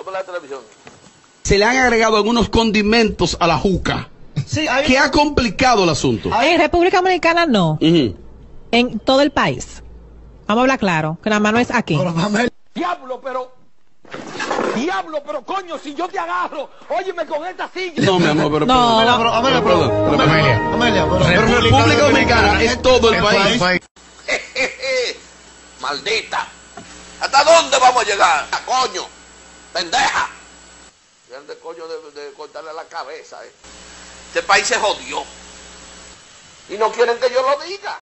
por la televisión. Se le han agregado algunos condimentos a la juca. Sí, ¿Qué ha complicado el asunto? En República Dominicana no. Ujú. En todo el país. Vamos a hablar claro, que nada más no es aquí. Diablo, pero coño, si yo te agarro, óyeme con esta silla. No, mi amor, pero... No. Amelia, Pero República Dominicana es todo el país. Maldita. ¿Hasta dónde vamos a llegar? Coño, pendeja. De coño de cortarle la cabeza, Este país se jodió. Y no quieren que yo lo diga.